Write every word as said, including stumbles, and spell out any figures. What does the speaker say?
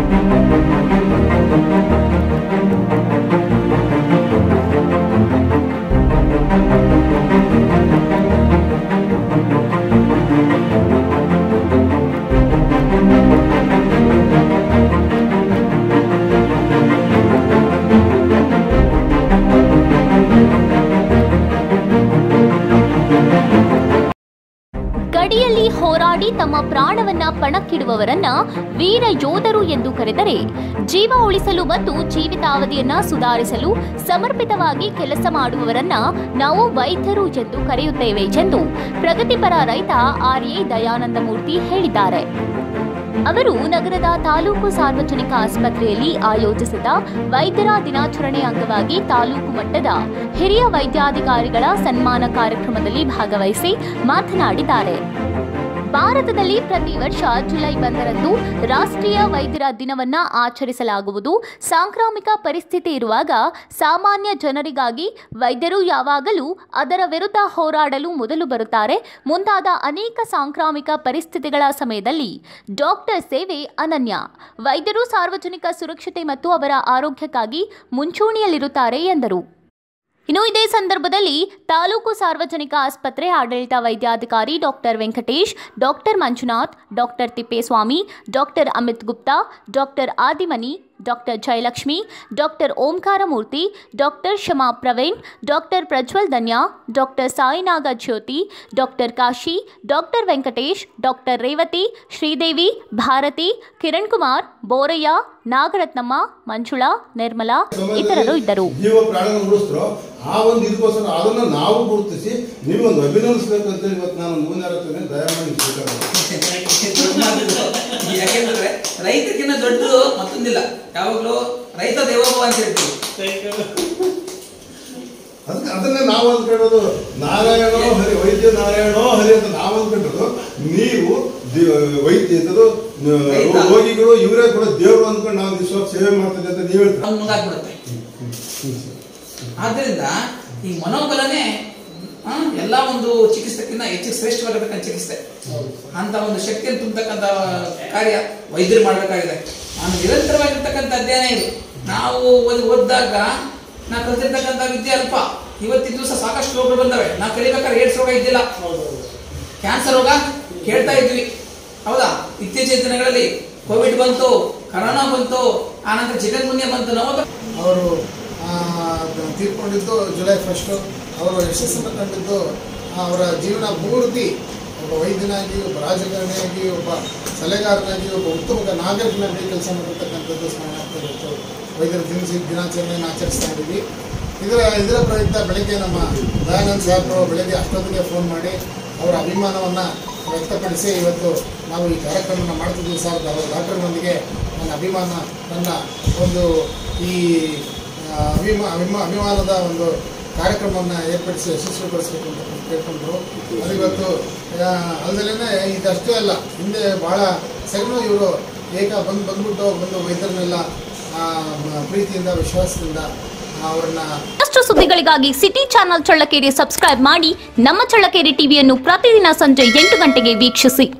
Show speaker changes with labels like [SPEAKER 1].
[SPEAKER 1] ಗಡಿಯಲ್ಲಿ ಹೋರಾಡಿ ತಮ್ಮ ಪ್ರಾಣವನ್ನ ಪಣಕ್ಕಿಡುವವರನ್ನ ವೀರ ಯೋಧರು ಎಂದು ಕರೆದರೆ, ಜೀವ ಉಳಿಸಲು ಮತ್ತು ಜೀವಿತಾವಧಿಯನ್ನ ಸುಧಾರಿಸಲು ಸಮರ್ಪಿತವಾಗಿ ಕೆಲಸ ಮಾಡುವವರನ್ನ ನಾವು ವೈದ್ಯರು ಎಂದು ಕರೆಯುತ್ತೇವೆ ಎಂದು ಪ್ರಗತಿಪರ ರೈತ ಆರ್ ಎ ದಯಾನಂದಮೂರ್ತಿ ಹೇಳಿದ್ದಾರೆ. ಅವರು ನಗರದ ತಾಲೂಕು ಸಾರ್ವಜನಿಕ ಆಸ್ಪತ್ರೆಯಲ್ಲಿ ಆಯೋಜಿಸಿದ ವೈದ್ಯರ ದಿನಾಚರಣೆ ಅಂಗವಾಗಿ ತಾಲೂಕು ಮಟ್ಟದ ಹಿರಿಯ ವೈದ್ಯಾಧಿಕಾರಿಗಳ ಸನ್ಮಾನ ಕಾರ್ಯಕ್ರಮದಲ್ಲಿ ಭಾಗವಹಿಸಿ ಮಾತನಾಡಿದ್ದಾರೆ. ಭಾರತದಲ್ಲಿ ಪ್ರತಿ ವರ್ಷ ಜುಲೈ ಒಂದರಂದು ರಾಷ್ಟ್ರೀಯ ವೈದ್ಯರ ದಿನವನ್ನ ಆಚರಿಸಲಾಗುವುದು. ಸಾಂಕ್ರಾಮಿಕ ಪರಿಸ್ಥಿತಿ ಇರುವಾಗ ಸಾಮಾನ್ಯ ಜನರಿಗಾಗಿ ವೈದ್ಯರು ಯಾವಾಗಲೂ ಅದರ ವಿರುದ್ಧ ಹೋರಾಡಲು ಮೊದಲು ಬರುತ್ತಾರೆ. ಮುಂತಾದ ಅನೇಕ ಸಾಂಕ್ರಾಮಿಕ ಪರಿಸ್ಥಿತಿಗಳ ಸಮಯದಲ್ಲಿ ಡಾಕ್ಟರ್ ಸೇವೆ ಅನನ್ಯ. ವೈದ್ಯರು ಸಾರ್ವಜನಿಕ ಸುರಕ್ಷತೆ ಮತ್ತು ಅವರ ಆರೋಗ್ಯಕ್ಕಾಗಿ ಮುಂಚೂಣಿಯಲ್ಲಿರುತ್ತಾರೆ ಎಂದರು. ಇನ್ನು ಇದೇ ಸಂದರ್ಭದಲ್ಲಿ ತಾಲೂಕು ಸಾರ್ವಜನಿಕ ಆಸ್ಪತ್ರೆ ಆಡಳಿತ ವೈದ್ಯಾಧಿಕಾರಿ doctor Venkatesh, doctor Manjunath, doctor Tippeswamy, doctor Amit Gupta, doctor Adimani, doctor Jayalakshmi, doctor Omkaramurthy, doctor Shama Praveen, doctor Prajwal Dhanya, doctor Sainaga Jyothi, doctor Kashi, doctor Venkatesh, doctor Revathi, Sridevi, Bharathi, Kiran Kumar, Borayya, Nagarathnamma, Manjula, Nirmala ಇತರರು ಇದ್ದರು.
[SPEAKER 2] ಆ ಒಂದು ಇದಕ್ಕೋಸ್ಕರ ಅದನ್ನು ನಾವು ಗುರುತಿಸಿ ನೀವೊಂದು ಅಭಿನಂದಿಸಬೇಕಂತ ಇವತ್ತು ನಾನು ಮುಂದಾಡುತ್ತೇನೆ. ದಯಮಾಡಿ
[SPEAKER 3] ಯಾಕೆಂದ್ರೆ ರೈತಕ್ಕಿಂತ ದೊಡ್ಡದು ಮತ್ತೊಂದಿಲ್ಲ. ಯಾವಾಗಲೂ ರೈತ ದೇವೋಭವ ಅಂತ ಹೇಳ್ತೀವಿ.
[SPEAKER 2] ಅದಕ್ಕೆ ಅದನ್ನೇ ನಾವು ಅಂದ್ಕೊಳ್ಳೋದು. ನಾರಾಯಣೋ ಹರಿ, ವೈದ್ಯ ನಾರಾಯಣೋ ಹರಿ ಅಂತ ನಾವು ಅಂದ್ಕೊಂಡ್ರು. ನೀವು ವೈದ್ಯ ರೋಗಿಗಳು ಇವರೇ ಕೂಡ ದೇವರು ಅಂದ್ಕೊಂಡು ನಾವು ವಿಶ್ವಾಸ ಸೇವೆ ಮಾಡ್ತೇವೆ ಅಂತ ನೀವು ಹೇಳ್ತಾರೆ.
[SPEAKER 3] ಮುಂದಾಗ್ಬಿಡುತ್ತೆ. ಆದ್ದರಿಂದ ಈ ಮನೋಬಲನೇ ಎಲ್ಲ ಒಂದು ಚಿಕಿತ್ಸೆಕ್ಕಿಂತ ಹೆಚ್ಚು ಶ್ರೇಷ್ಠವಾಗಿರ್ತಕ್ಕಂಥ ಚಿಕಿತ್ಸೆ. ಅಂತ ಒಂದು ಶಕ್ತಿಯನ್ನು ತುಂಬತಕ್ಕಂಥ ಕಾರ್ಯ ವೈದ್ಯರು ಮಾಡಬೇಕಾಗಿದೆ. ನಾನು ನಿರಂತರವಾಗಿರ್ತಕ್ಕಂಥ ಅಧ್ಯಯನ ಇದು. ನಾವು ಓದಿ ಓದಿದಾಗ ನಾ ಕಲಿತಿರ್ತಕ್ಕಂಥ ವಿದ್ಯೆ ಅಲ್ಪ. ಇವತ್ತಿನ ದಿವಸ ಸಾಕಷ್ಟು ರೋಗಗಳು ಬಂದವೆ. ನಾವು ಕಲಿಬೇಕಾದ್ರೆ ಏಡ್ಸ್ ರೋಗ ಇದ್ದಿಲ್ಲ, ಕ್ಯಾನ್ಸರ್ ರೋಗ ಕೇಳ್ತಾ ಇದ್ವಿ, ಹೌದಾ? ಇತ್ತೀಚಿನ ದಿನಗಳಲ್ಲಿ ಕೋವಿಡ್ ಬಂತು, ಕರೋನಾ ಬಂತು, ಆನಂತರ ಚಿಕನ್ಗುನ್ಯಾ ಬಂತು. ನಾವು
[SPEAKER 4] ಅವರು ತೀರ್ಕೊಂಡಿದ್ದು ಜುಲೈ ಫಸ್ಟು. ಅವರು ಯಶಸ್ಸನ್ನು ಕಂಡಿದ್ದು ಅವರ ಜೀವನ ಪೂರ್ತಿ ಒಬ್ಬ ವೈದ್ಯನಾಗಿ, ಒಬ್ಬ ರಾಜಕಾರಣಿಯಾಗಿ, ಒಬ್ಬ ಸಲಹೆಗಾರನಾಗಿ, ಒಬ್ಬ ಉತ್ತಮ ನಾಗರಿಕನಾಗಿ ಕೆಲಸ ಮಾಡಿರ್ತಕ್ಕಂಥದ್ದು ಸ್ಮರಣಾರ್ಥ ವೈದ್ಯರ ದಿನಸಿ ದಿನಾಚರಣೆಯನ್ನು ಆಚರಿಸ್ತಾ ಇದ್ದೀವಿ. ಇದರ ಇದರ ಪ್ರಯುಕ್ತ ಬೆಳಗ್ಗೆ ನಮ್ಮ ದಯಾನಂದ್ ಸಾಹೇಬರು ಬೆಳಗ್ಗೆ ಅಷ್ಟೊತ್ತಿಗೆ ಫೋನ್ ಮಾಡಿ ಅವರ ಅಭಿಮಾನವನ್ನು ವ್ಯಕ್ತಪಡಿಸಿ ಇವತ್ತು ನಾವು ಈ ಕಾರ್ಯಕ್ರಮವನ್ನು ಮಾಡ್ತಿದ್ದೀವಿ ಸರ್. ಅವರ ಡಾಕ್ಟರ್ನೊಂದಿಗೆ ನನ್ನ ಅಭಿಮಾನ, ನನ್ನ ಒಂದು ಈ ಅಭಿಮಾ ಅಭಿಮಾ ಅಭಿಮಾನದ ಒಂದು ಕಾರ್ಯಕ್ರಮವನ್ನು ಏರ್ಪಡಿಸಿ ಯಶಸ್ವಿಗೊಳಿಸಬೇಕು ಅಂತ ಕೇಳ್ಕೊಂಡ್ರು. ಅದು ಇವತ್ತು ಅಲ್ಲದಲ್ಲೇ ಇದಷ್ಟೇ ಅಲ್ಲ, ಹಿಂದೆ ಭಾಳ ಸರಿನೂ ಇವರು ಏಕ ಬಂದು ಬಂದ್ಬಿಟ್ಟು ಬಂದು ವೈದ್ಯರನ್ನೆಲ್ಲ ಪ್ರೀತಿಯಿಂದ, ವಿಶ್ವಾಸದಿಂದ ಅವರನ್ನ.
[SPEAKER 1] ಅಷ್ಟು ಸುದ್ದಿಗಳಿಗಾಗಿ ಸಿಟಿ ಚಾನಲ್ ಚಳ್ಳಕೆರೆ ಸಬ್ಸ್ಕ್ರೈಬ್ ಮಾಡಿ. ನಮ್ಮ ಚಳ್ಳಕೆರೆ ಟಿವಿಯನ್ನು ಪ್ರತಿದಿನ ಸಂಜೆ ಎಂಟು ಗಂಟೆಗೆ ವೀಕ್ಷಿಸಿ.